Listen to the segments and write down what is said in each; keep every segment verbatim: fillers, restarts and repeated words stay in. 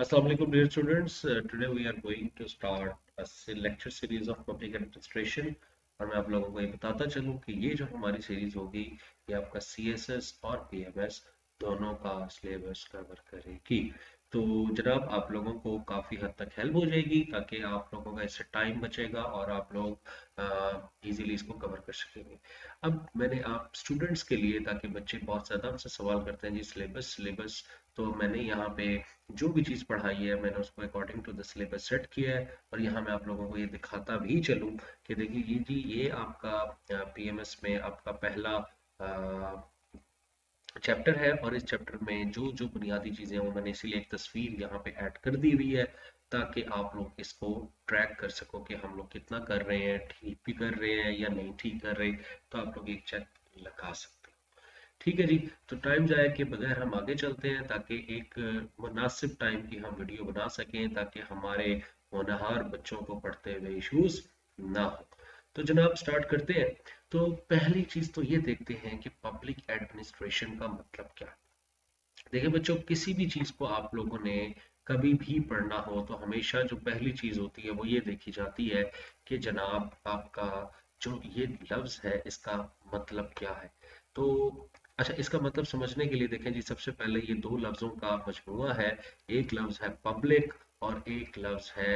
Assalamu alaikum dear students. Uh, today we are going to start a se- lecture series of public administration और मैं आप लोगों को ये बताता चलूं कि ये जो हमारी सीरीज होगी ये आपका सी एस एस और पी एम एस दोनों का सिलेबस कवर करेगी। तो जनाब आप लोगों को काफ़ी हद तक हेल्प हो जाएगी ताकि आप लोगों का इससे टाइम बचेगा और आप लोग इजीली इसको कवर कर सकेंगे। अब मैंने आप स्टूडेंट्स के लिए, ताकि बच्चे बहुत ज़्यादा हमसे सवाल करते हैं जी सिलेबस सिलेबस, तो मैंने यहाँ पे जो भी चीज़ पढ़ाई है मैंने उसको according to the syllabus set किया है और यहाँ मैं आप लोगों को ये दिखाता भी चलूँ कि देखिए ये जी ये आपका पी एम एस में आपका पहला चैप्टर है और इस चैप्टर में जो जो बुनियादी चीज़ें हैं वो मैंने इसीलिए एक तस्वीर यहाँ पे ऐड कर दी हुई है ताकि आप लोग इसको ट्रैक कर सको कि हम लोग कितना कर रहे हैं, ठीक भी कर रहे हैं या नहीं ठीक कर रहे, तो आप लोग एक चेक लगा सकते हैं। ठीक है जी। तो टाइम जाए के बगैर हम आगे चलते हैं ताकि एक मुनासिब टाइम की हम वीडियो बना सकें ताकि हमारे होनहार बच्चों को पढ़ते हुए इश्यूज ना हो। तो जनाब स्टार्ट करते हैं। तो पहली चीज तो ये देखते हैं कि पब्लिक एडमिनिस्ट्रेशन का मतलब क्या है। देखिए बच्चों, किसी भी चीज को आप लोगों ने कभी भी पढ़ना हो तो हमेशा जो पहली चीज होती है वो ये देखी जाती है कि जनाब आपका जो ये लफ्ज है इसका मतलब क्या है। तो अच्छा, इसका मतलब समझने के लिए देखें जी, सबसे पहले ये दो लफ्जों का मजमूआ है। एक लफ्ज है पब्लिक और एक लफ्ज है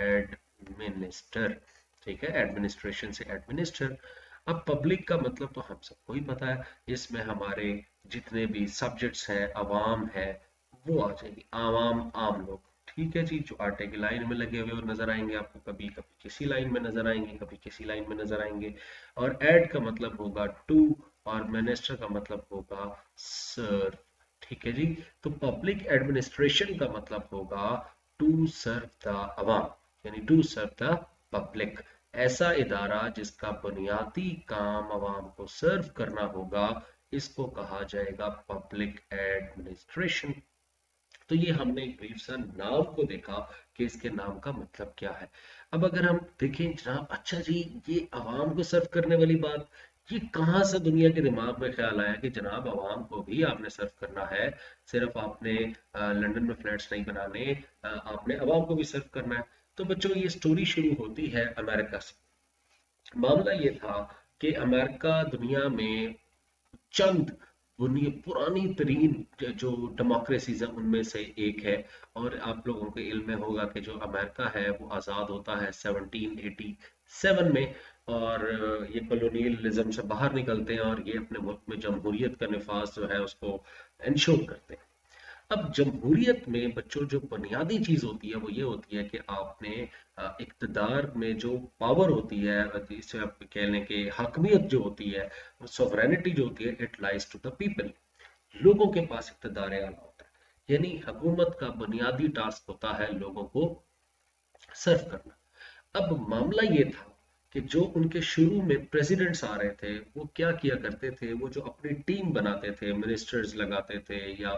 एडमिनिस्टर। ठीक है, एडमिनिस्ट्रेशन से एडमिनिस्टर। अब पब्लिक का मतलब तो हम सबको ही पता है, इसमें हमारे जितने भी सब्जेक्ट्स हैं, अवाम है, वो आ जाएगी, आवाम आम लोग। ठीक है जी, जो आटे की लाइन में लगे हुए और नजर आएंगे आपको, कभी कभी किसी लाइन में नजर आएंगे, कभी किसी लाइन में नजर आएंगे। और एड का मतलब होगा टू और मिनिस्टर का मतलब होगा सर्व। ठीक है जी। तो पब्लिक एडमिनिस्ट्रेशन का मतलब होगा टू सर्व द अवाम, यानी टू सर्व द पब्लिक। ऐसा इदारा जिसका बुनियादी काम अवाम को सर्व करना होगा, इसको कहा जाएगा पब्लिक एडमिनिस्ट्रेशन। तो ये हमने एक ब्रीफ सा नाम को देखा कि इसके नाम का मतलब क्या है। अब अगर हम देखें जनाब, अच्छा जी, ये अवाम को सर्व करने वाली बात, ये कहाँ से दुनिया के दिमाग में ख्याल आया कि जनाब अवाम को भी आपने सर्व करना है। सिर्फ आपने अ, लंदन में फ्लैट्स नहीं बनाने, अ, आपने अवाम को भी सर्व करना है। तो बच्चों ये स्टोरी शुरू होती है अमेरिका से। मामला ये था कि अमेरिका दुनिया में चंद बुनी पुरानी तरीन जो डेमोक्रेसीज है उनमें से एक है। और आप लोगों को इल्म में होगा कि जो अमेरिका है वो आज़ाद होता है सेवनटीन एटी सेवन में। और ये कॉलोनियलिज्म से बाहर निकलते हैं और ये अपने मुल्क में जमहूरियत का नफाज जो है उसको इंश्योर करते हैं। अब जमहूरियत में बच्चों जो बुनियादी चीज होती है वो ये होती है कि आपने अ, इक़्तिदार में जो पावर होती है, इसे आप कह लें कि हकमियत जो होती है, वो सॉवरेनिटी जो होती है, it lies to the people. लोगों के पास इक़्तिदार आला होता है, यानी हुकूमत का बुनियादी टास्क होता है लोगों को सर्व करना। अब मामला ये था कि जो उनके शुरू में प्रेसिडेंट्स आ रहे थे वो क्या किया करते थे, वो जो अपनी टीम बनाते थे, मिनिस्टर्स लगाते थे या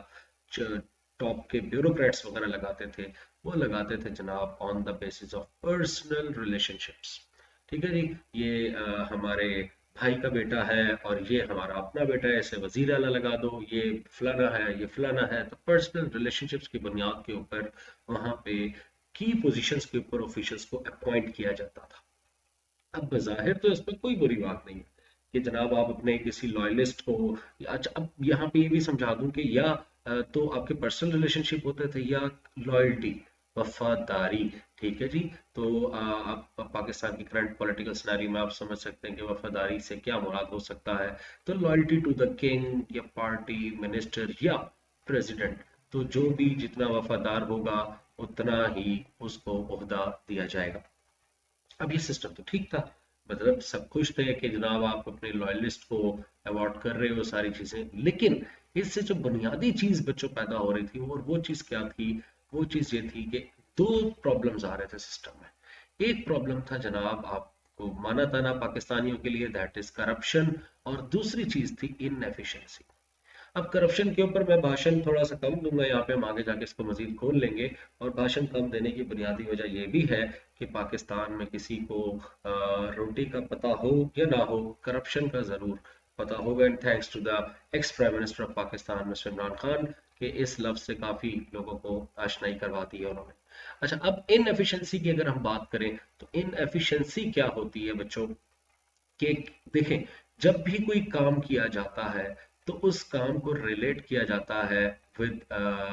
टॉप के ब्यूरोक्रेट्स वगैरह लगाते थे, वो लगाते थे जनाब on the basis of personal relationships. ठीक है जी। ये आ, हमारे भाई का बेटा है और ये हमारा अपना बेटा है, इसे वजीर आला लगा दो, ये फलाना है, ये फलाना है। तो पर्सनल रिलेशनशिप्स की बुनियाद के ऊपर वहां पे की पोजीशंस के ऊपर ऑफिशियल्स को अपॉइंट किया जाता था। अब बज़ाहिर तो इसमें कोई बुरी बात नहीं है कि जनाब आप अपने किसी लॉयलिस्ट को, अच्छा अब यहाँ पे ये भी समझा दूं कि या अ, तो आपके पर्सनल रिलेशनशिप होते थे या लॉयल्टी, वफादारी। ठीक है जी। तो अ, आप पाकिस्तान की करंट पॉलिटिकल सिनेरियो में आप समझ सकते हैं कि वफादारी से क्या मुराद हो सकता है। तो लॉयल्टी टू द किंग या पार्टी, मिनिस्टर या प्रेसिडेंट, तो जो भी जितना वफादार होगा उतना ही उसको ओहदा दिया जाएगा। अब ये सिस्टम तो ठीक था, मतलब सब खुश थे कि जनाब आप अपने लॉयलिस्ट को अवॉर्ड कर रहे हो सारी चीजें। लेकिन इससे जो बुनियादी चीज बच्चों पैदा हो रही थी और वो चीज क्या थी, वो चीज ये थी कि दो प्रॉब्लम्स आ रहे थे सिस्टम में। एक प्रॉब्लम था जनाब, आपको माना था ना पाकिस्तानियों के लिए, दैट इज करप्शन। और दूसरी चीज थी इनएफिशिएंसी। अब करप्शन के ऊपर मैं भाषण थोड़ा सा कम दूंगा, यहाँ पे हम आगे जाके इसको मजीद खोल लेंगे। और भाषण कम देने की बुनियादी वजह यह भी है कि पाकिस्तान में किसी को अ, रोटी का पता हो या ना हो, करप्शन का जरूर पता होगा। And thanks to the ex prime minister of Pakistan mister Imran Khan कि इस लफ्ज से काफी लोगों को आशनाई करवा दी है उन्होंने। अच्छा, अब इनएफिशिएंसी की अगर हम बात करें तो इनएफिशिएंसी क्या होती है बच्चों कि देखें, जब भी कोई काम किया जाता है तो उस काम को रिलेट किया जाता है with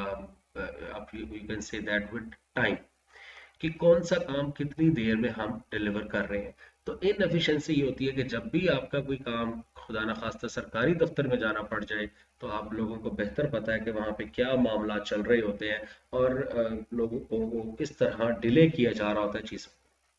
you can say that with time, कि कौन सा काम कितनी देर में हम डिलीवर कर रहे हैं। तो इनएफिशिएंसी ये होती है कि जब भी आपका कोई काम खुदा ना खास्ता सरकारी दफ्तर में जाना पड़ जाए तो आप लोगों को बेहतर पता है कि वहां पे क्या मामला चल रहे होते हैं और अ, लोगों को वो किस तरह डिले किया जा रहा होता है चीज़ों।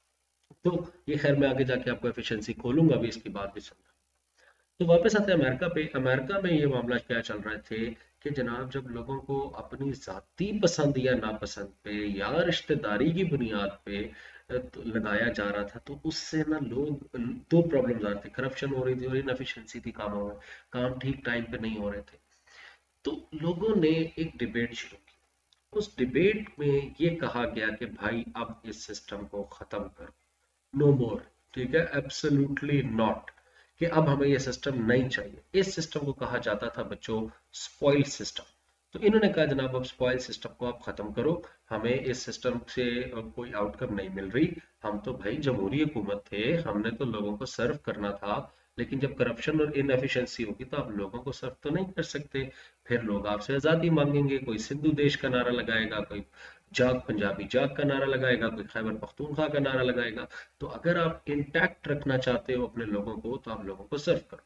तो ये खैर मैं आगे जाके आपको एफिशिएंसी खोलूंगा भी इसकी बात भी सुनना। तो वापस आते हैं अमेरिका पे। अमेरिका में ये मामला क्या चल रहे थे कि जनाब जब लोगों को अपनी जाती पसंद या नापसंद पे या रिश्तेदारी की बुनियाद पे अ, तो लगाया जा रहा था, तो उससे ना लोग दो प्रॉब्लम्स आ रही थी, करप्शन हो रही थी और इनएफिशिएंसी थी कामों में, काम ठीक टाइम पे नहीं हो रहे थे। तो लोगों ने एक डिबेट शुरू की। उस डिबेट में ये कहा गया कि भाई अब इस सिस्टम को खत्म करो, नो मोर, ठीक है, एब्सोल्युटली नॉट, कि अब हमें ये सिस्टम नहीं चाहिए। इस सिस्टम को कहा जाता था बच्चों स्पॉइल सिस्टम। तो इन्होंने कहा जनाब अब स्पॉइल सिस्टम को आप खत्म करो, हमें इस सिस्टम से कोई आउटकम नहीं मिल रही। हम तो भाई जमहूरी हुकूमत थे, हमने तो लोगों को सर्व करना था, लेकिन जब करप्शन और इनएफिशिएंसी होगी तो आप लोगों को सर्व तो नहीं कर सकते। फिर लोग आपसे आज़ादी मांगेंगे, कोई सिंधु देश का नारा लगाएगा, कोई जाग पंजाबी जाग का नारा लगाएगा, कोई खैबर पख्तूनख्वा का नारा लगाएगा। तो अगर आप इंटैक्ट रखना चाहते हो अपने लोगों को तो आप लोगों को सर्व करो।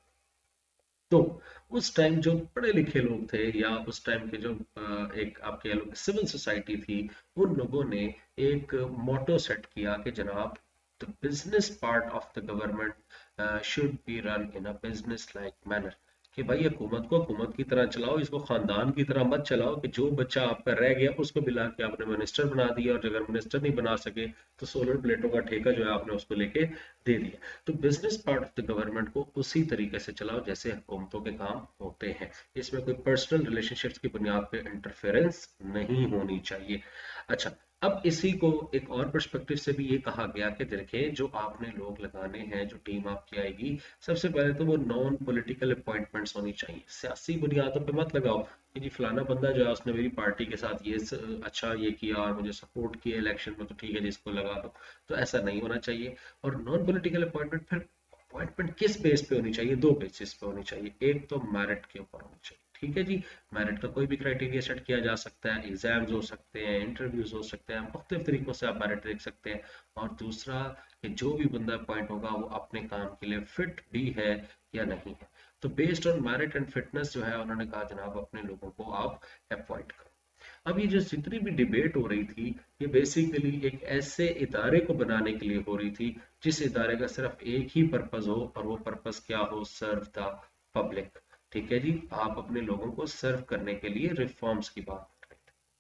तो उस टाइम जो पढ़े लिखे लोग थे या उस टाइम के जो अ, एक आप कह लो सिविल सोसाइटी थी, उन लोगों ने एक मोटो सेट किया कि जनाब the business part of the government should be run in a business like manner, कि भाई हुकूमत को हुकूमत की तरह चलाओ, इसको खानदान की तरह मत चलाओ कि जो बच्चा आपका रह गया उसको मिला के आपने मिनिस्टर बना दिया, और अगर मिनिस्टर नहीं बना सके तो सोलर प्लेटों का ठेका जो है आपने उसको लेके दे दिया। तो business part of the government को उसी तरीके से चलाओ जैसे हुकूमतों के काम होते हैं। इसमें कोई पर्सनल रिलेशनशिप्स की बुनियाद पे इंटरफेरेंस नहीं होनी चाहिए। अच्छा, अब इसी को एक और पर्सपेक्टिव से भी ये कहा गया कि देखिए जो आपने लोग लगाने हैं, जो टीम आपकी आएगी, सबसे पहले तो वो नॉन पॉलिटिकल अपॉइंटमेंट्स होनी चाहिए। सियासी बुनियादों पे मत लगाओ कि जी फलाना बंदा जो है उसने मेरी पार्टी के साथ ये स, अच्छा ये किया और मुझे सपोर्ट किया इलेक्शन में, तो ठीक है जिसको लगा दो। तो ऐसा नहीं होना चाहिए। और नॉन पॉलिटिकल अपॉइंटमेंट फिर अपॉइंटमेंट किस बेस पे होनी चाहिए? दो बेसिस पे होनी चाहिए। एक तो मेरिट के ऊपर होनी चाहिए, ठीक है जी, मेरिट का कोई भी क्राइटेरिया सेट किया जा सकता है, एग्जाम्स हो सकते हैं, इंटरव्यूज हो सकते हैं, मुख्तलिफ तरीकों से आप मेरिट देख सकते हैं। और दूसरा कि जो भी बंदा अपॉइंट होगा वो अपने काम के लिए फिट भी है या नहीं है। तो based on merit and fitness जो है उन्होंने कहा जनाब अपने लोगों को आप अपॉइंट करो। अब ये जो जितनी भी डिबेट हो रही थी, ये बेसिकली एक ऐसे इदारे को बनाने के लिए हो रही थी जिस इदारे का सिर्फ एक ही पर्पज हो, और वो पर्पज क्या हो? Serve the public. ठीक है जी, आप अपने लोगों को सर्व करने के लिए रिफॉर्म्स की बात कर रहे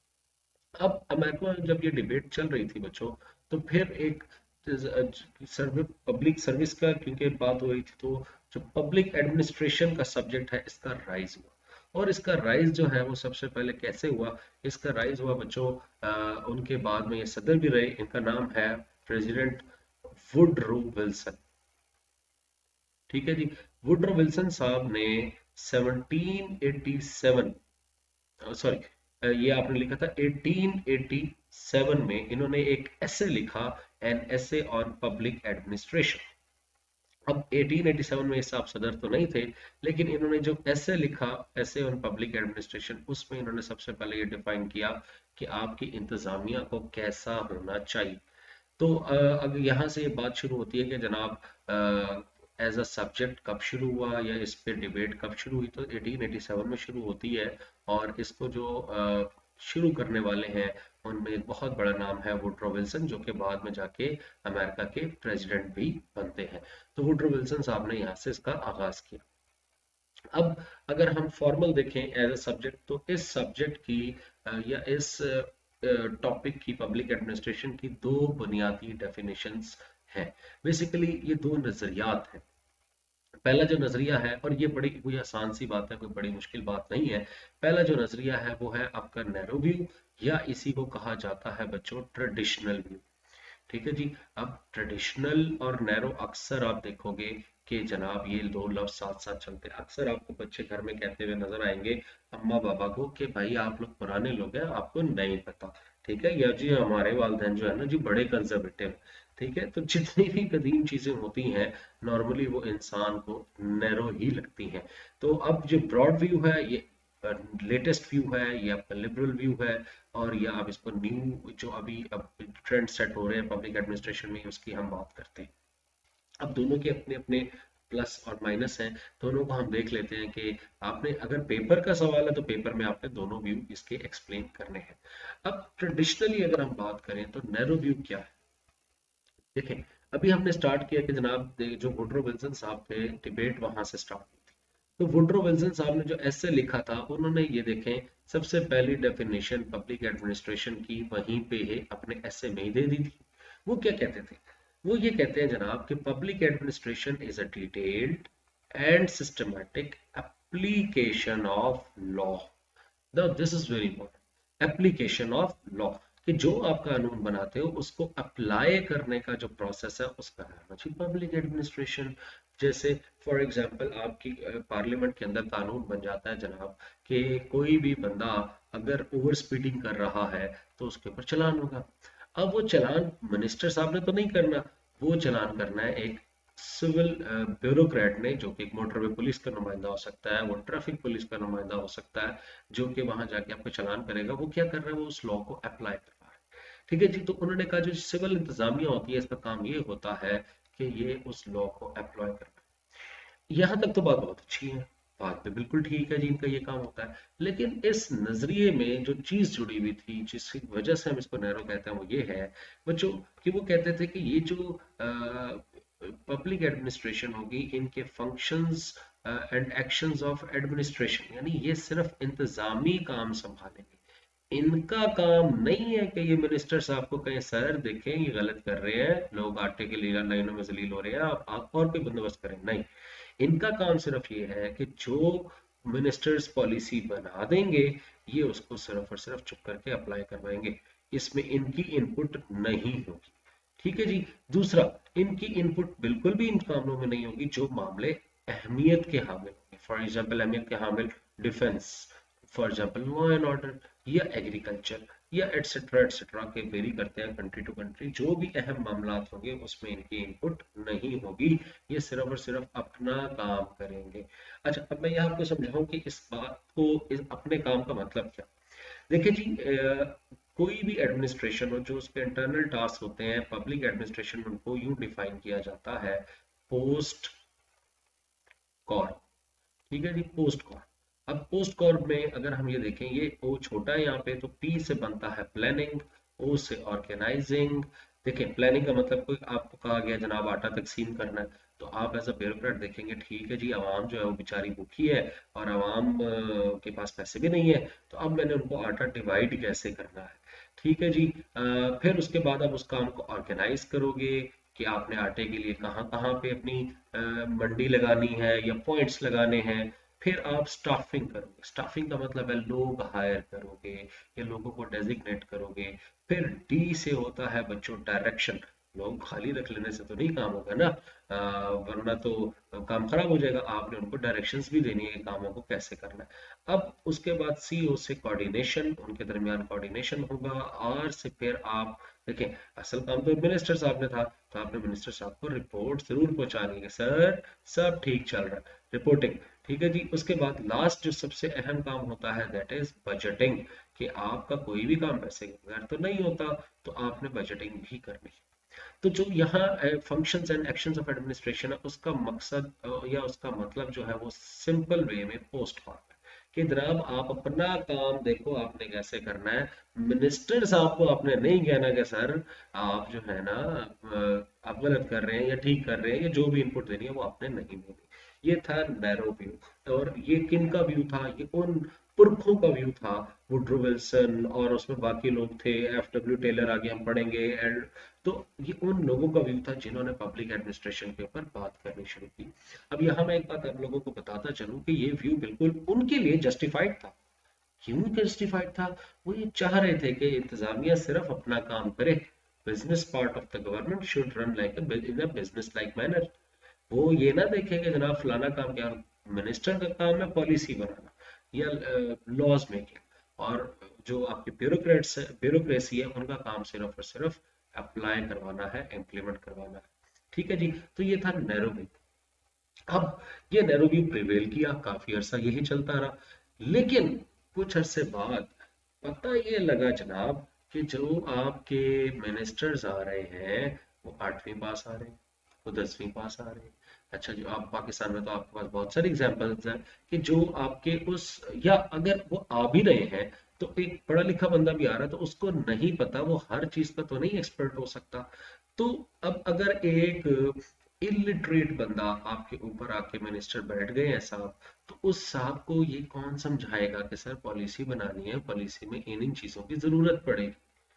थे। अब अमेरिका में जब ये डिबेट चल रही थी बच्चों, तो फिर एक सर्विस पब्लिक सर्विस का क्योंकि बात हो रही थी, तो जो पब्लिक एडमिनिस्ट्रेशन का सब्जेक्ट है इसका राइज हुआ। और इसका राइज जो है वो सबसे पहले कैसे हुआ? इसका राइज हुआ बच्चों, अ, उनके बाद में ये सदर भी रहे, इनका नाम है प्रेसिडेंट वुडरो विल्सन। ठीक है जी, वुडरो विल्सन साहब ने सेवनटीन एटी सेवन, सॉरी ये आपने लिखा था एटीन एटी सेवन में, इन्होंने एक ऐसे लिखा, an essay on public administration. अब एटीन एटी सेवन में ये साहब सदर तो नहीं थे, लेकिन इन्होंने जो ऐसे लिखा, ऐसे ऑन पब्लिक एडमिनिस्ट्रेशन, उसमें इन्होंने सबसे पहले ये डिफाइन किया कि आपकी इंतजामिया को कैसा होना चाहिए। तो अ, अब यहाँ से ये बात शुरू होती है कि जनाब एज अ सब्जेक्ट कब शुरू हुआ या इस पे डिबेट कब शुरू हुई? तो एटीन एटी सेवन में शुरू होती है। और इसको जो अ, शुरू करने वाले हैं उनमें एक बहुत बड़ा नाम है वुडरो विल्सन, जो कि बाद में जाके अमेरिका के प्रेसिडेंट भी बनते हैं। तो वुडरो विल्सन साहब ने यहाँ से इसका आगाज किया। अब अगर हम फॉर्मल देखें एज अ सब्जेक्ट, तो इस सब्जेक्ट की अ, या इस टॉपिक की, पब्लिक एडमिनिस्ट्रेशन की, दो बुनियादी डेफिनेशंस हैं। बेसिकली ये दो नजरियात हैं। पहला जो नजरिया है, और ये बड़ी कोई आसान सी बात है, कोई बड़ी मुश्किल बात नहीं है। पहला जो नजरिया है वो है आपका नैरो व्यू, या इसी को कहा जाता है बच्चों ट्रेडिशनल व्यू। ठीक है जी। अब ट्रेडिशनल और नैरो अक्सर आप देखोगे कि जनाब ये दो लफ्ज साथ साथ चलते हैं। अक्सर आपको बच्चे घर में कहते हुए नजर आएंगे अम्मा पापा को कि भाई आप लोग पुराने लोग हैं, आपको नहीं पता, ठीक है, या जी हमारे वालिदैन जो है ना जी बड़े कंजर्वेटिव, ठीक है। तो जितनी भी कदीम चीजें होती हैं नॉर्मली वो इंसान को नैरो ही लगती हैं। तो अब जो ब्रॉड व्यू है ये लेटेस्ट व्यू है, ये आपका लिबरल व्यू है, और या आप इसको न्यू जो अभी अब ट्रेंड सेट हो रहे हैं पब्लिक एडमिनिस्ट्रेशन में उसकी हम बात करते हैं। अब दोनों के अपने अपने प्लस और माइनस हैं, दोनों को हम देख लेते हैं कि आपने अगर पेपर का सवाल है तो पेपर में आपने दोनों व्यू इसके एक्सप्लेन करने हैं। अब ट्रेडिशनली अगर हम बात करें तो नैरो व्यू क्या है, देखें अभी हमने स्टार्ट किया कि जनाब जो वुडरो विल्सन साहब थे डिबेट वहां से स्टार्ट हुई थी। तो वुडरो विल्सन साहब ने जो ऐसे लिखा था उन्होंने ये देखें सबसे पहली डेफिनेशन पब्लिक एडमिनिस्ट्रेशन की वहीं पे है अपने ऐसे में ही दे दी थी। वो क्या कहते थे, वो ये कहते हैं जनाब कि public administration is a detailed and systematic application of law. Now this is very important, application of law, कि जो आप कानून बनाते हो उसको अप्लाई करने का जो प्रोसेस है उसका नाम है जी पब्लिक एडमिनिस्ट्रेशन। जैसे फॉर एग्जांपल आपकी पार्लियामेंट के अंदर कानून बन जाता है जनाब कि कोई भी बंदा अगर ओवर स्पीडिंग कर रहा है तो उसके ऊपर चालान होगा। अब वो चालान मिनिस्टर साहब ने तो नहीं करना, वो चालान करना है एक सिविल ब्यूरोक्रेट ने, जो कि एक मोटरवे पुलिस का नुमाइंदा हो सकता है, वो ट्रैफिक पुलिस का नुमाइंदा हो सकता है, जो कि वहां जाके आपको चालान करेगा। वो क्या कर रहा है, वो उस लॉ को अप्लाई कर रहा है, ठीक है जी। तो उन्होंने कहा जो सिविल इंतजामिया होती है इसका काम ये होता है कि ये उस लॉ को अप्लाई करना। यहाँ तक तो बात बहुत अच्छी है, बात भी बिल्कुल ठीक है जी, इनका ये काम होता है। लेकिन इस नजरिए में जो चीज जुड़ी हुई थी जिसकी वजह से हम इसको नैरो कहते हैं वो ये है बच्चों कि वो कहते थे कि ये जो पब्लिक एडमिनिस्ट्रेशन होगी इनके functions and actions of administration, यानी ये सिर्फ इंतजामी काम संभालेंगे, इनका काम नहीं है कि ये मिनिस्टर साहब को कहें सर देखें ये गलत कर रहे हैं, लोग आटे के लिए लाइनों में जलील हो रहे हैं, आप, आप और कोई बंदोबस्त करें। नहीं, इनका काम सिर्फ ये है कि जो मिनिस्टर्स पॉलिसी बना देंगे ये उसको सिर्फ और सिर्फ चुप करके अप्लाई करवाएंगे, इसमें इनकी इनपुट नहीं होगी, ठीक है जी। दूसरा, इनकी इनपुट बिल्कुल भी इन कामों में नहीं होगी जो मामले अहमियत के हामिल होंगे। फॉर एग्जाम्पल अहमियत के हामिल defence, for example law and order या एग्रीकल्चर या एटसेट्रा एटसेट्रा के वेरी करते हैं कंट्री टू कंट्री। जो भी अहम मामला होंगे उसमें इनकी इनपुट नहीं होगी, ये सिर्फ और सिर्फ अपना काम करेंगे। अच्छा, अब मैं यहाँ आपको समझाऊं कि इस बात को इस अपने काम का मतलब क्या। देखिए जी, अ, कोई भी एडमिनिस्ट्रेशन हो जो उसके इंटरनल टास्क होते हैं पब्लिक एडमिनिस्ट्रेशन उनको यूं डिफाइन किया जाता है पोस्ट कॉर्प, ठीक है जी, पोस्ट कॉर्प। अब पोस्ट कॉर्प में अगर हम ये देखें ये ओ छोटा है यहाँ पे, तो पी से बनता है प्लानिंग, ओ से ऑर्गेनाइजिंग। देखें प्लानिंग का मतलब कोई आपको कहा गया जनाब आटा तकसीम करना है, तो आप एज अ ब्यूरोक्रेट देखेंगे ठीक है जी आवाम जो है वो बेचारी भूखी है और आवाम के पास पैसे भी नहीं है, तो अब मैंने उनको आटा डिवाइड कैसे करना है, ठीक है जी। आ, फिर उसके बाद आप उस काम को ऑर्गेनाइज करोगे कि आपने आटे के लिए कहाँ कहाँ पे अपनी आ, मंडी लगानी है या पॉइंट्स लगाने हैं। फिर आप स्टाफिंग करोगे, स्टाफिंग का मतलब है लोग हायर करोगे या लोगों को डेजिग्नेट करोगे। फिर डी से होता है बच्चों डायरेक्शन, लोग खाली रख लेने से तो नहीं काम होगा ना, आ, वरना तो काम खराब हो जाएगा, आपने उनको डायरेक्शंस भी देनी है कामों को कैसे करना है। अब उसके बाद सी ओ से कोऑर्डिनेशन, उनके दरमियान कोऑर्डिनेशन होगा। आर से फिर आप देखें असल काम तो मिनिस्टर साहब ने था, तो आपने मिनिस्टर साहब को रिपोर्ट जरूर पहुंचानी है सर सब ठीक चल रहा है, रिपोर्टिंग, ठीक है जी। उसके बाद लास्ट जो सबसे अहम काम होता है दैट इज बजटिंग, कि आपका कोई भी काम पैसे के बगैर तो नहीं होता, तो आपने बजटिंग भी करनी है। तो जो यहाँ functions and actions of administration है उसका मकसद अ, या उसका मतलब जो है वो सिंपल वे में पोस्ट कॉर्प है कि जनाब आप अपना काम देखो आपने कैसे करना है, मिनिस्टर साहब को आपने नहीं कहना कि सर आप जो है ना अ, आप गलत कर रहे हैं या ठीक कर रहे हैं, या जो भी इनपुट देनी है वो आपने नहीं देनी। ये था नैरो व्यू, और ये किन का व्यू था, ये उन पुरखों का व्यू था, वुड्रो विल्सन और उसमें बाकी लोग थे, एफ डब्ल्यू टेलर आगे हम पढ़ेंगे एंड, तो ये उन लोगों का व्यू था जिन्होंने पब्लिक एडमिनिस्ट्रेशन के ऊपर बात करनी शुरू की। अब यहाँ मैं एक बात आप लोगों को बताता चलूं कि ये व्यू बिल्कुल उनके लिए जस्टिफाइड था। क्यों जस्टिफाइड था, वो ये चाह रहे थे कि इंतजामिया सिर्फ अपना काम करे, business part of the government should run like in a business like manner. वो ये ना देखें कि जनाब फलाना काम क्या, मिनिस्टर का काम है पॉलिसी बनाना या लॉज मेकिंग, और जो आपके ब्यूरोक्रेट्स ब्यूरोक्रेसी है उनका काम सिर्फ और सिर्फ अप्लाई करवाना है, इम्प्लीमेंट करवाना है। ठीक है जी, तो ये था नैरो व्यू। अब ये नैरो व्यू प्रिवेल किया, काफी अरसा यही चलता रहा, लेकिन कुछ अरसे बाद पता ये लगा जनाब कि जो आपके मिनिस्टर्स आ रहे हैं वो आठवीं पास आ रहे हैं, वो दसवीं पास आ रहे हैं। अच्छा जो आप पाकिस्तान में तो आपके पास बहुत सारे एग्जांपल्स हैं कि जो आपके उस, या अगर वो आ भी रहे हैं तो एक पढ़ा लिखा बंदा भी आ रहा है तो उसको नहीं पता, वो हर चीज का तो नहीं एक्सपर्ट हो सकता। तो अब अगर एक इलिटरेट बंदा आपके ऊपर आके मिनिस्टर बैठ गए हैं साहब, तो उस साहब को ये कौन समझाएगा कि सर पॉलिसी बनानी है, पॉलिसी में इन इन चीजों की जरूरत पड़ेगी।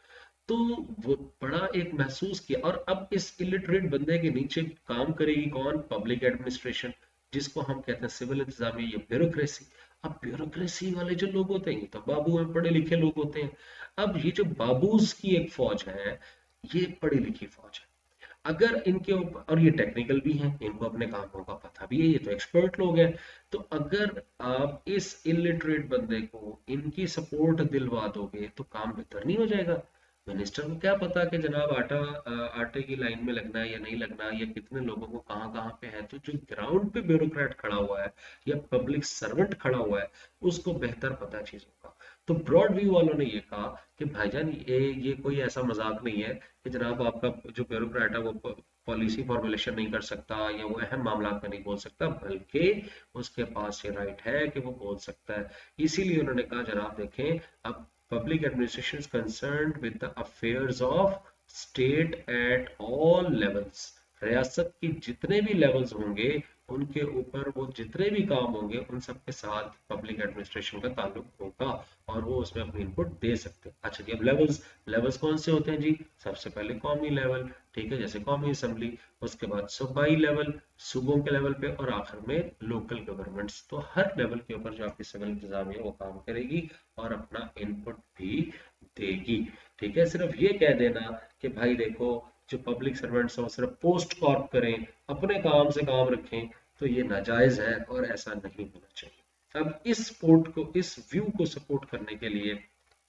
तो वो बड़ा एक महसूस किया, और अब इस इलिटरेट बंदे के नीचे काम करेगी कौन, पब्लिक एडमिनिस्ट्रेशन, जिसको हम कहते हैं सिविल इंतजामिया या ब्यूरोक्रेसी। अब ब्यूरोक्रेसी वाले जो लोग होते हैं ये तो बाबू हैं, पढ़े लिखे लोग होते हैं। अब ये जो बाबूज की एक फौज है, ये पढ़ी लिखी फौज है। अगर इनके ऊपर, और ये टेक्निकल भी हैं, इनको अपने कामों का पता भी है, ये तो एक्सपर्ट लोग हैं, तो अगर आप इस इलिटरेट बंदे को इनकी सपोर्ट दिलवा दोगे तो काम बेहतर नहीं हो जाएगा। मिनिस्टर को क्या पता कि जनाब आटा अ, आटे की लाइन में लगना है या नहीं लगना, या कितने लोगों को कहाँ कहाँ पे है। तो जो ग्राउंड पे ब्यूरोक्रेट खड़ा हुआ है या पब्लिक सर्वेंट खड़ा हुआ है उसको बेहतर पता है चीजों का। तो ब्रॉड व्यू वालों ने ये कहा कि भाईजान ये ये कोई ऐसा मजाक नहीं है कि जनाब आपका जो ब्यूरोक्रेट है वो पॉलिसी फॉर्मुलेशन नहीं कर सकता या वो अहम मामला में नहीं बोल सकता, बल्कि उसके पास ये राइट है कि वो बोल सकता है। इसीलिए उन्होंने कहा जनाब देखें, अब public administration is concerned with the affairs of state at all levels. रियासत की जितने भी लेवल्स होंगे उनके ऊपर वो जितने भी काम होंगे उन सब के साथ पब्लिक एडमिनिस्ट्रेशन का ताल्लुक होगा, और वो उसमें अपनी इनपुट दे सकते हैं। अच्छा जी, अब लेवल्स लेवल्स कौन से होते हैं जी, सबसे पहले कौमी लेवल, ठीक है, जैसे कौमी असम्बली, उसके बाद सूबाई लेवल, सूबों के लेवल पे, और आखिर में लोकल गवर्नमेंट्स। तो हर लेवल के ऊपर जो आपकी सिविल इंतजामिया वो काम करेगी और अपना इनपुट भी देगी। ठीक है, सिर्फ ये कह देना कि भाई देखो जो पब्लिक सर्वेंट्स हैं सिर्फ पोस्ट कॉर्प करें, अपने काम से काम रखें, तो ये नाजायज है और ऐसा नहीं होना चाहिए। अब इस सपोर्ट को, इस व्यू को सपोर्ट करने के लिए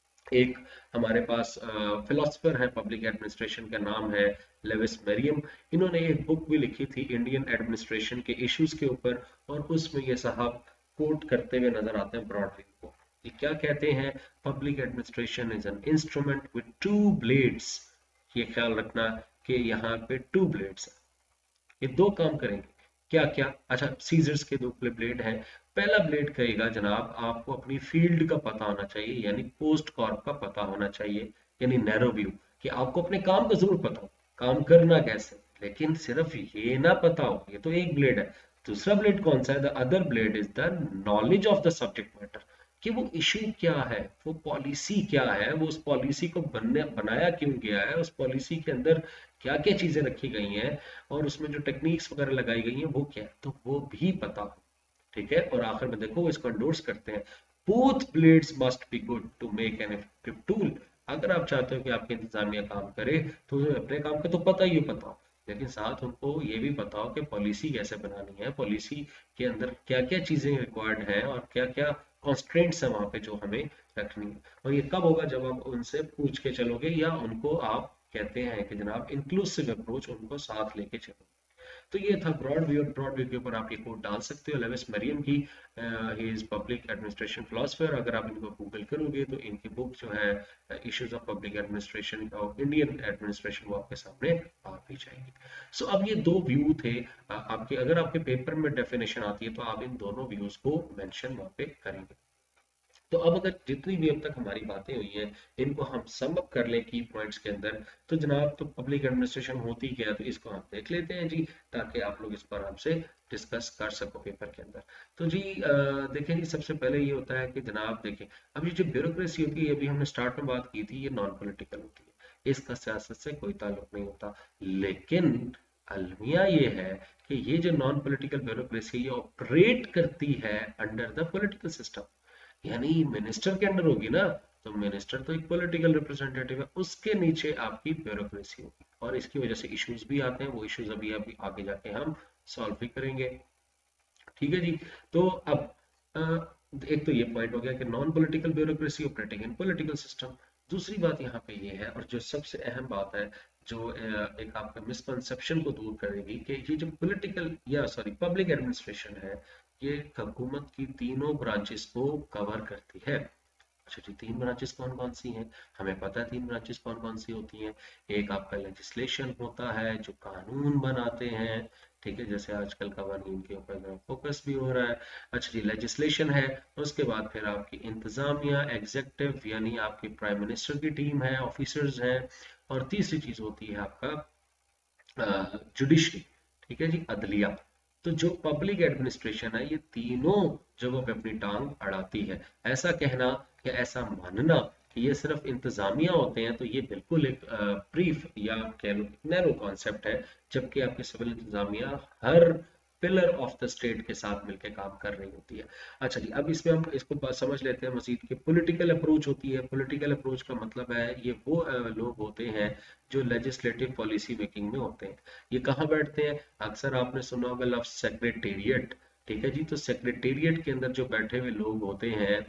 एक हमारे पास फिलोसफर है पब्लिक एडमिनिस्ट्रेशन का नाम है लेविस मेरियम। इन्होंने एक बुक भी लिखी थी इंडियन एडमिनिस्ट्रेशन के इश्यूज के ऊपर, और उसमें ये साहब कोट करते हुए नजर आते हैं ब्रॉड व्यू को। ये क्या कहते हैं, public administration is an instrument with two blades. ये ख्याल रखना कि यहाँ पे टू ब्लेड्स है, ये दो काम करेंगे। क्या क्या, अच्छा सीजर्स के दो ब्लेड हैं। पहला ब्लेड कहेगा जनाब आपको अपनी फील्ड का पता होना चाहिए, यानी पोस्ट कॉर्प का पता होना चाहिए, यानी नैरो व्यू, कि आपको अपने काम का जरूर पता हो, काम करना कैसे, लेकिन सिर्फ ये ना पता हो, ये तो एक ब्लेड है। दूसरा ब्लेड कौन सा है, the other blade is the knowledge of the subject matter, कि वो इशू क्या है, वो पॉलिसी क्या है, वो उस पॉलिसी को बनने बनाया क्यों गया है, उस पॉलिसी के अंदर क्या क्या चीजें रखी गई हैं, और उसमें जो टेक्निक्स वगैरह लगाई गई हैं वो क्या है, तो वो भी पता हो। ठीक है, और आखिर में देखो वो इसको एंडोर्स करते हैं, both blades must be good to make an effective tool. अगर आप चाहते हो कि आपकी इंतजामिया काम करे तो अपने काम का तो पता ही पता हो, लेकिन साथ उनको ये भी पता हो कि पॉलिसी कैसे बनानी है, पॉलिसी के अंदर क्या क्या चीजें रिक्वायर्ड है और क्या क्या कॉन्स्ट्रेंट्स है वहां पे जो हमें रखनी है। और ये कब होगा, जब आप उनसे पूछ के चलोगे या उनको आप कहते हैं कि जनाब इंक्लूसिव अप्रोच, उनको साथ लेके चलो। तो ये था ब्रॉड व्यू, और ब्रॉड व्यू के ऊपर आप ये कोट डाल सकते हो लेविस मरियम की, he is public administration philosopher. अगर आप इनको गूगल करोगे तो इनकी बुक जो है इश्यूज ऑफ पब्लिक एडमिनिस्ट्रेशन और इंडियन एडमिनिस्ट्रेशन वो आपके सामने आ भी जाएगी। सो so, अब ये दो व्यू थे uh, आपके, अगर आपके पेपर में डेफिनेशन आती है तो आप इन दोनों व्यूज को मेंशन वहां पे करेंगे। तो अब अगर जितनी भी अब तक हमारी बातें हुई हैं इनको हम सम अप कर लें की पॉइंट्स के अंदर, तो जनाब तो पब्लिक एडमिनिस्ट्रेशन होती क्या है तो इसको हम देख लेते हैं जी, ताकि आप लोग इस पर हमसे डिस्कस कर सको पेपर के अंदर। तो जी आ, देखें जी, सबसे पहले ये होता है कि जनाब देखें, अब ये जो ब्यूरोक्रेसी होती है, अभी हमने स्टार्ट में बात की थी, ये नॉन पॉलिटिकल होती है, इसका सियासत से कोई ताल्लुक नहीं होता। लेकिन अलमिया ये है कि ये जो नॉन पॉलिटिकल ब्यूरोक्रेसी ये ऑपरेट करती है अंडर द पॉलिटिकल सिस्टम, यानी मिनिस्टर के अंडर होगी ना, तो मिनिस्टर तो एक पॉलिटिकल रिप्रेजेंटेटिव है, उसके नीचे आपकी ब्यूरोक्रेसी होगी, और इसकी वजह से इश्यूज भी आते हैं, वो इश्यूज अभी अभी आगे जाके हम सॉल्व भी करेंगे। ठीक है जी। तो अब अ, एक तो ये पॉइंट हो गया कि non political bureaucracy operating in political system. दूसरी बात यहाँ पे ये है, और जो सबसे अहम बात है, जो अ, एक आपका मिसकंसेप्शन को दूर करेगी, कि ये जो पॉलिटिकल या सॉरी पब्लिक एडमिनिस्ट्रेशन है, ये हुकूमत की तीनों ब्रांचेस को कवर करती है। अच्छा जी, तीन ब्रांचेस कौन कौन सी हैं? हमें पता है तीन ब्रांचेस कौन कौन सी होती हैं। एक आपका लेजिस्लेशन होता है, जो कानून बनाते हैं, ठीक है, जैसे आजकल कवानीन के ऊपर फोकस भी हो रहा है। अच्छा जी, लेजिस्लेशन है। उसके बाद फिर आपकी इंतजामिया, एग्जेक्टिव, यानी आपकी प्राइम मिनिस्टर की टीम है, ऑफिसर्स हैं। और तीसरी चीज होती है आपका जुडिशरी, ठीक है जी, अदलिया। तो जो पब्लिक एडमिनिस्ट्रेशन है, ये तीनों जगहों पे अपनी टांग अड़ाती है। ऐसा कहना या ऐसा मानना कि ये सिर्फ इंतजामिया होते हैं, तो ये बिल्कुल एक ब्रीफ या कह लो नैरो कॉन्सेप्ट है। जबकि आपकी सिविल इंतजामिया हर पिलर ऑफ द स्टेट के साथ मिलकर काम कर रही होती है। अच्छा जी, अब इसमें हम इसको बात समझ लेते हैं मजीद कि पॉलिटिकल अप्रोच होती है। पॉलिटिकल अप्रोच का मतलब है, ये वो अ, लोग होते हैं जो लेजिस्लेटिव पॉलिसी मेकिंग में होते हैं। ये कहाँ बैठते हैं? अक्सर आपने सुना होगा लफ्ज सेक्रेटेरिएट। ठीक है जी, तो सेक्रेटेरिएट के अंदर जो बैठे हुए लोग होते हैं,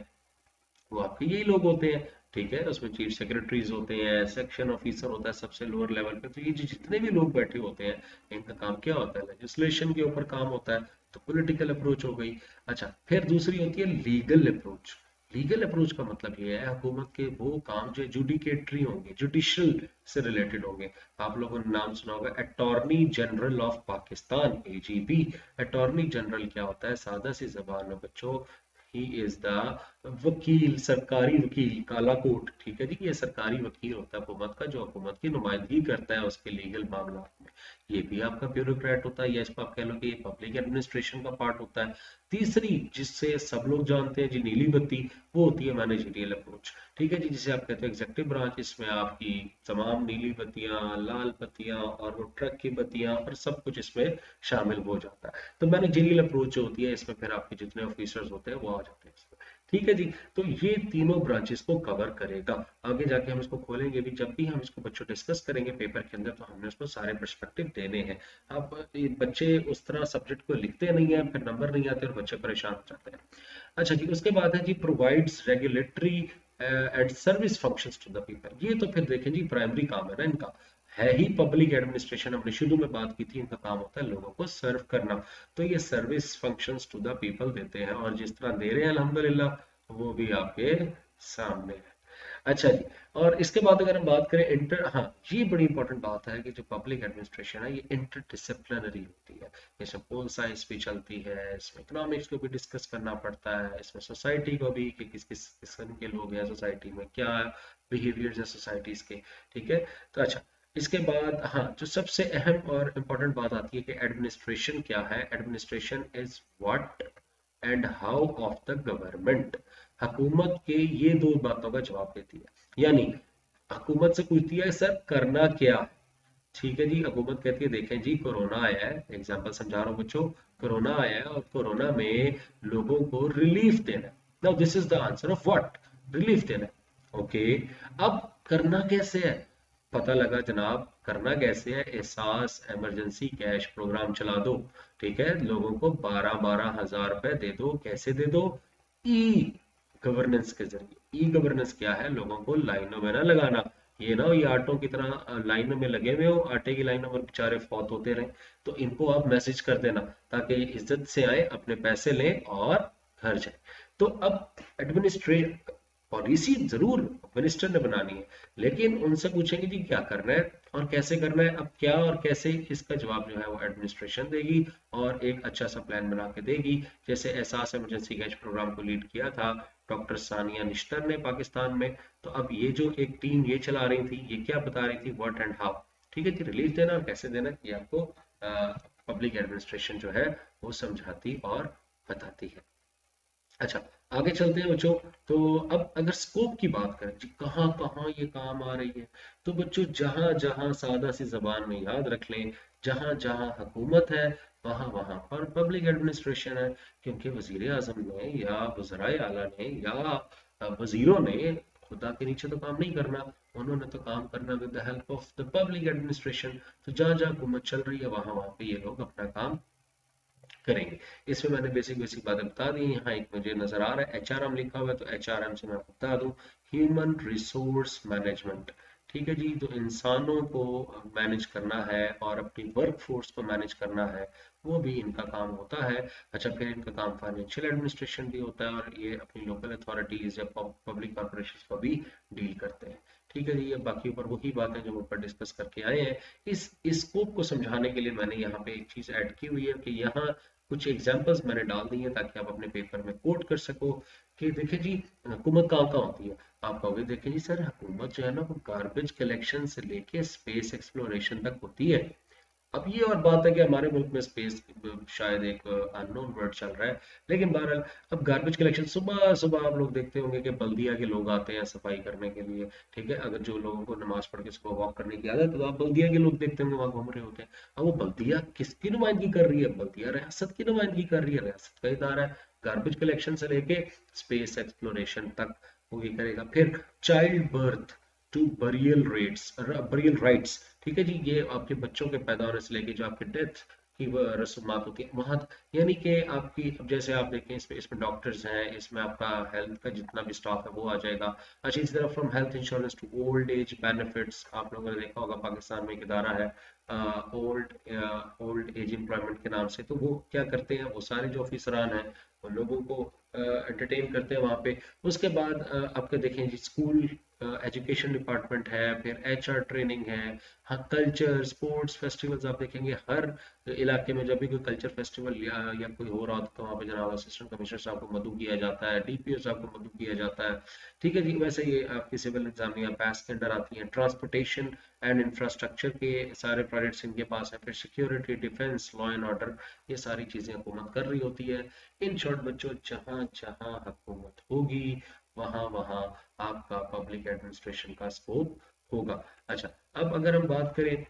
वो आपके यही लोग होते हैं। ठीक है, उसमें चीफ सेक्रेटरीज होते हैं, सेक्शन ऑफिसर होता है सबसे लोअर लेवल पे। तो ये जो जितने भी लोग बैठे होते हैं, इनका काम क्या होता है? लेजिस्लेशन के ऊपर काम होता है। तो पॉलिटिकल अप्रोच हो गई। अच्छा, फिर दूसरी होती है लीगल अप्रोच। लीगल अप्रोच का मतलब ये है, हुकूमत के वो काम जो जुडिकेटरी होंगे, जुडिशल से रिलेटेड होंगे। आप लोगों ने नाम सुना होगा attorney general of Pakistan, A G P. Attorney general क्या होता है? सादा सी जबान में बच्चों, ही इज द वकील, सरकारी वकील, काला कोट। ठीक है जी, ये सरकारी वकील होता है हुकूमत का, जो हुकूमत की नुमाइंदगी करता है उसके लीगल मामला में। ये भी आपका ब्यूरोक्रेट होता है, या इसको आप कह लो कि ये पब्लिक एडमिनिस्ट्रेशन का पार्ट होता है। तीसरी, जिससे सब लोग जानते हैं जी, नीली बत्ती, वो होती है मैनेजरियल अप्रोच। ठीक है जी, जिसे आप कहते हैं एग्जेक्टिव ब्रांच। इसमें आपकी तमाम नीली बत्तियां, लाल बत्तियां और वो ट्रक की बत्तियां और सब कुछ इसमें शामिल हो जाता है। तो मैनेजरियल अप्रोच जो होती है, इसमें फिर आपके जितने ऑफिसर्स होते हैं वो आ जाते हैं इसमें। ठीक है जी, तो ये तीनों ब्रांचेस को कवर करेगा। आगे जाके हम इसको खोलेंगे भी, जब भी हम इसको बच्चों डिस्कस करेंगे पेपर के अंदर, तो हमने उसको सारे पर्सपेक्टिव देने हैं। अब ये बच्चे उस तरह सब्जेक्ट को लिखते नहीं है, फिर नंबर नहीं आते और बच्चे परेशान हो जाते हैं। अच्छा जी, उसके बाद है जी provides regulatory and service functions to the people. ये तो फिर देखें जी प्राइमरी काम है ना इनका, है ही पब्लिक एडमिनिस्ट्रेशन। हमने शुरू में बात की थी, इनका काम होता है लोगों को सर्व करना। तो ये service functions to the people देते हैं, और जिस तरह दे रहे हैं अल्हम्दुलिल्लाह, वो भी आपके सामने है। अच्छा जी, और इसके बाद अगर हम बात करें इंटर, हाँ, ये बड़ी इंपॉर्टेंट बात है कि जो पब्लिक एडमिनिस्ट्रेशन है, ये इंटर डिसिप्लिनरी होती है। इसमें पोल साइंस भी चलती है, इसमें इकोनॉमिक्स को भी डिस्कस करना पड़ता है, इसमें सोसाइटी को भी, कि किस किस किस्म के लोग हैं सोसाइटी में, क्या बिहेवियर्स है सोसाइटीज के। ठीक है, तो अच्छा, इसके बाद हाँ, जो सबसे अहम और इम्पोर्टेंट बात आती है कि एडमिनिस्ट्रेशन क्या है। Administration is what and how of the government. हुकूमत के ये दो बातों का जवाब देती है। यानी हुकूमत से पूछती है सर करना क्या है। ठीक है जी, हुकूमत कहती है देखें जी कोरोना आया है, एग्जांपल समझा रहा हूँ बच्चों, कोरोना आया है और कोरोना में लोगों को रिलीफ देना है। Now this is the answer of what, relief देना है। ओके, अब करना कैसे है? पता लगा जनाब, करना कैसे है, एहसास इमरजेंसी कैश प्रोग्राम चला दो। ठीक है, लोगों को बारह बारह हजार रुपए दे दो। कैसे दे दो? ई गवर्नेंस के जरिए। ई गवर्नेंस क्या है? लोगों को लाइनों में ना लगाना। ये ना ये आटों की तरह लाइनों में लगे हुए हो, आटे की लाइनों में बेचारे फौत होते रहे। तो इनको आप मैसेज कर देना, ताकि इज्जत से आए, अपने पैसे लें और घर जाए। तो अब एडमिनिस्ट्रेट पॉलिसी जरूर मिनिस्टर ने बनानी है, लेकिन उनसे पूछेंगे जी क्या करना है और कैसे करना है। अब क्या और कैसे, इसका जवाब जो है वो एडमिनिस्ट्रेशन देगी, और एक अच्छा सा प्लान बना के देगी। जैसे एहसास इमरजेंसी कैश प्रोग्राम को लीड किया था डॉक्टर सानिया निश्तर ने पाकिस्तान में। तो अब ये जो एक टीम ये चला रही थी, ये क्या बता रही थी, व्हाट एंड हाउ। ठीक है जी, रिलीफ देना और कैसे देना, ये आपको पब्लिक एडमिनिस्ट्रेशन जो है वो समझाती और बताती है। अच्छा, आगे चलते हैं बच्चों। तो अब अगर स्कोप की बात करें जी, कहाँ कहाँ ये काम आ रही है, तो बच्चों जहां जहां सादा सी जबान में याद रख लें, जहां जहां हुकूमत है, वहां वहां पर पब्लिक एडमिनिस्ट्रेशन है। क्योंकि वजीर आजम ने या वज़राए आला ने या वजीरों ने खुदा के नीचे तो काम नहीं करना, उन्होंने तो काम करना with the help of the public administration. तो जहां जहां हुकूमत चल रही है, वहां वहां पे ये लोग अपना काम करेंगे। इसमें मैंने बेसिक बेसिक बातें बता दी। यहाँ एक मुझे नजर आ रहा है एच आर एम लिखा हुआ है, तो एच आर एम से मैं आपको बता दूं, ह्यूमन रिसोर्स मैनेजमेंट। ठीक है जी, तो इंसानों को मैनेज करना है और अपनी वर्क फोर्स को मैनेज करना है, वो भी इनका काम होता है। अच्छा, फिर इनका काम फाइनेंशियल एडमिनिस्ट्रेशन भी होता है, और ये अपनी लोकल अथॉरिटीज या पब्लिक कॉर्पोरेशन को भी डील करते हैं। ठीक है जी, ये बाकी ऊपर वही बातें जो ऊपर डिस्कस करके आए हैं। इस स्कोप को समझाने के लिए मैंने यहाँ पे एक चीज ऐड की हुई है कि यहाँ कुछ एग्जांपल्स मैंने डाल दी हैं ताकि आप अपने पेपर में कोट कर सको कि देखिए जी, हुकूमत कहाँ कहाँ होती है। आप कहोगे देखिए जी सर, हुकूमत जो है ना वो गार्बेज कलेक्शन से लेके स्पेस एक्सप्लोरेशन तक होती है। अब ये और बात है कि हमारे मुल्क में स्पेस शायद एक अननोन वर्ड चल रहा है, लेकिन बहरहाल अब गार्बेज कलेक्शन सुबह सुबह आप लोग देखते होंगे कि बल्दिया के लोग आते हैं सफाई करने के लिए। ठीक है, अगर जो लोगों को नमाज पढ़ के सुबह वॉक करने की आदत है तो आप बल्दिया के लोग देखते होंगे वहां घूम रहे होते हैं। अब वो बल्दिया किसकी नुमाइंदगी कर रही है? बल्दिया रियासत की नुमाइंदगी कर रही है, रियासत का इदारा है। गार्बेज कलेक्शन से लेके स्पेस एक्सप्लोरेशन तक वो ये करेगा। फिर child birth to burial rates burial rites, ठीक है जी, ये आपके बच्चों के पैदा होने से लेके जो आपके डेथ की रस्मात होती है वहां, यानी कि आपकी, अब जैसे आप देखें इसमें इसमें डॉक्टर्स हैं, इसमें आपका हेल्थ का जितना भी स्टाफ है वो आ जाएगा। अच्छा, इसी तरह from health insurance to old age benefits, आप लोगों ने देखा होगा पाकिस्तान में एक इदारा है ओल्ड ओल्ड एज एम्प्लॉयमेंट के नाम से, तो वो क्या करते हैं, वो सारे जो ऑफिसरान हैं वो लोगों को एंटरटेन करते हैं वहाँ पे। उसके बाद uh, आपके देखें जी, स्कूल एजुकेशन डिपार्टमेंट है, फिर एच आर ट्रेनिंग है, हाँ कल्चर स्पोर्ट्स फेस्टिवल्स आप देखेंगे हर इलाके में। जब भी कोई कल्चर फेस्टिवल या, या कोई हो रहा होता है तो वहाँ पे जनाब असिस्टेंट कमिश्नर साहब को मदऊ किया जाता है, डी पी ओ साहब को मदऊ किया जाता है। ठीक है जी, वैसे ये आपकी सिविल इंतजामिया पैस के अंडर आती है। ट्रांसपोर्टेशन एंड इंफ्रास्ट्रक्चर के सारे प्रोजेक्ट्स इनके पास है। फिर security, defence, law and order, ये सारी चीजें हुकूमत कर रही होती है। इन शॉर्ट बच्चों, जहाँ जहाँ हुकूमत होगी वहां वहां आपका पब्लिक एडमिनिस्ट्रेशन का स्कोप होगा। अच्छा, अब अगर हम बात करें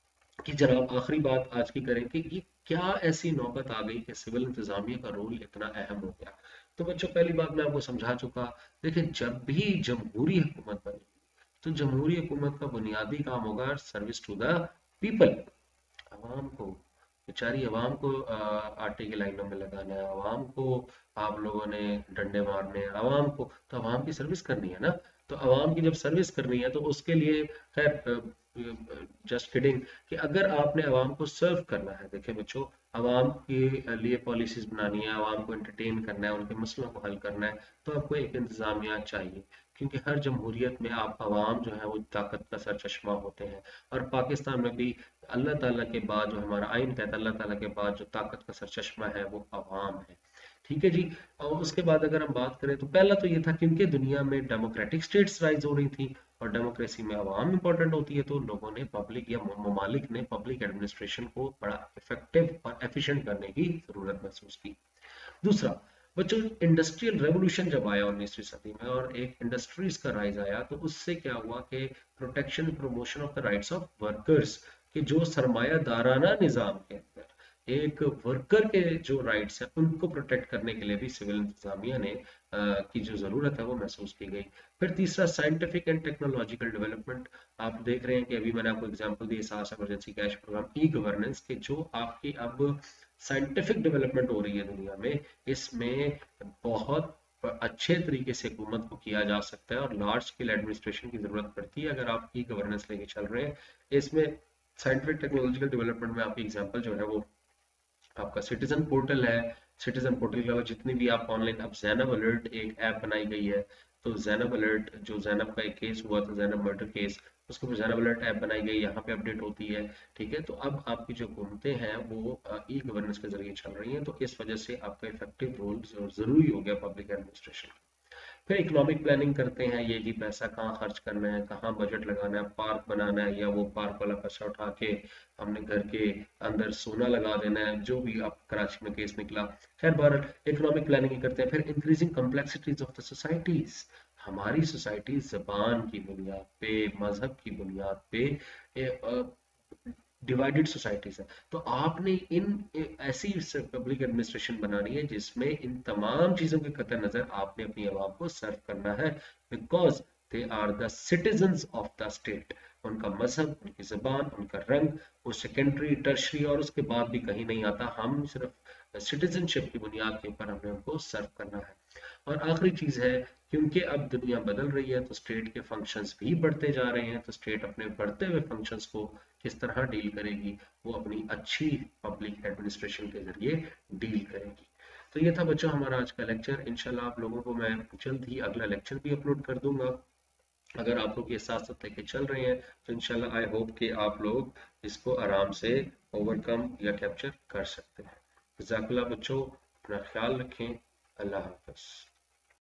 कि जनाब आखिरी बात आज की करें कि ये क्या ऐसी नौबत आ गई कि सिविल इंतजामिया का रोल इतना अहम हो गया। तो बच्चों, पहली बात मैं आपको समझा चुका। देखिए, जब भी जमहूरी हुकूमत बनी तो जमहूरी हुकूमत का बुनियादी काम होगा सर्विस टू द पीपल, आवाम को। बेचारी आवाम को आ, आटे की लाइनों में लगाना है, आवाम को आप लोगों ने डंडे मारने हैं, आवाम को तो आवाम की सर्विस करनी है ना। तो आवाम की जब सर्विस करनी है तो उसके लिए, खैर जस्ट किडिंग, कि अगर आपने आवाम को सर्व करना है, देखिए बच्चों, आवाम के लिए पॉलिसीज बनानी है, आवाम को एंटरटेन करना है, उनके मसलों को हल करना है, तो आपको एक इंतजामिया चाहिए। क्योंकि हर जमहूरियत में आप आवाम जो है वो ताकत का सर चश्मा होते हैं। और पाकिस्तान में भी अल्लाह ताला के बाद, जो हमारा आइन कहता है, अल्लाह ताला के बाद जो ताकत का सर चश्मा है वो आवाम है। ठीक है जी। और उसके बाद अगर हम बात करें तो पहला तो ये था क्योंकि दुनिया में डेमोक्रेटिक स्टेट्स राइज हो रही थी और डेमोक्रेसी में आवाम इंपॉर्टेंट होती है, तो लोगों ने पब्लिक या ममालिक ने पब्लिक एडमिनिस्ट्रेशन को बड़ा इफेक्टिव और एफिशिएंट करने की जरूरत महसूस की। दूसरा बच्चों, इंडस्ट्रियल रेवोल्यूशन जब आया उन्नीसवीं सदी में और एक इंडस्ट्रीज का राइज आया, तो उससे क्या हुआ कि protection promotion of the rights of workers, कि जो सरमायादाराना निजाम के अंदर एक वर्कर के जो राइट्स है उनको प्रोटेक्ट करने के लिए भी सिविल इंतजामिया ने आ, की जो जरूरत है वो महसूस की गई। फिर तीसरा, साइंटिफिक एंड टेक्नोलॉजिकल डेवलपमेंट। आप देख रहे हैं कि अभी मैंने आपको एग्जांपल दी Ehsaas emergency cash program, e governance के, जो आपकी अब साइंटिफिक डेवलपमेंट हो रही है दुनिया में, इसमें बहुत अच्छे तरीके से हुकूमत को किया जा सकता है और लार्ज स्केल एडमिनिस्ट्रेशन की जरूरत पड़ती है अगर आप ई गवर्नेंस लेके चल रहे हैं। इसमें साइंटिफिक टेक्नोलॉजिकल डेवलपमेंट में आपकी एग्जांपल जो है वो आपका सिटीजन पोर्टल है। सिटीजन पोर्टल के अलावा जितनी भी आप ऑनलाइन, अब जैनब अलर्ट एक ऐप बनाई गई है, तो जैनब अलर्ट, जो जैनब का एक केस हुआ था, जैनब मर्डर केस, उसके ऊपर जैनब अलर्ट ऐप बनाई गई, यहाँ पे अपडेट होती है। ठीक है, तो अब आपकी जो हुकूमतें हैं वो ई गवर्नेंस के जरिए चल रही हैं, तो इस वजह से आपका इफेक्टिव रोल जरूरी हो गया पब्लिक एडमिनिस्ट्रेशन। फिर इकोनॉमिक प्लानिंग करते हैं, ये जी पैसा कहाँ खर्च करना है, कहाँ बजट लगाना है, पार्क बनाना है या वो पार्क वाला पैसा उठा के हमने घर के अंदर सोना लगा देना है, जो भी आप कराची में केस निकला। खैर बार इकोनॉमिक प्लानिंग करते हैं। फिर increasing complexities of the societies, हमारी सोसाइटी जबान की बुनियाद पे, मजहब की बुनियाद पे डिवाइडेड सोसाइटीज है, तो आपने इन ऐसी पब्लिक एडमिनिस्ट्रेशन बनानी है जिसमें इन तमाम चीजों के कतर नजर आपने अपनी आवाम को सर्व करना है, because they are the citizens of the state. उनका मजहब, उनकी जबान, उनका रंग, वो सेकेंडरी, टर्शरी और उसके बाद भी कहीं नहीं आता। हम सिर्फ सिटीजनशिप की बुनियाद के ऊपर हमने उनको सर्व करना है। और आखिरी चीज है, क्योंकि अब दुनिया बदल रही है तो स्टेट के फंक्शंस भी बढ़ते जा रहे हैं, तो स्टेट अपने बढ़ते हुए फंक्शंस को किस तरह डील करेगी, वो अपनी अच्छी पब्लिक एडमिनिस्ट्रेशन के जरिए डील करेगी। तो ये था बच्चों हमारा आज का लेक्चर। इंशाल्लाह आप लोगों को मैं जल्द ही अगला लेक्चर भी अपलोड कर दूंगा। अगर आप लोग ये साथ साथ लेके चल रहे हैं तो इंशाल्लाह आई होप कि आप लोग इसको आराम से ओवरकम या कैप्चर कर सकते हैं। जज़ाकल्लाह बच्चों, अपना ख्याल रखें। अल्लाह हाफ़िज़।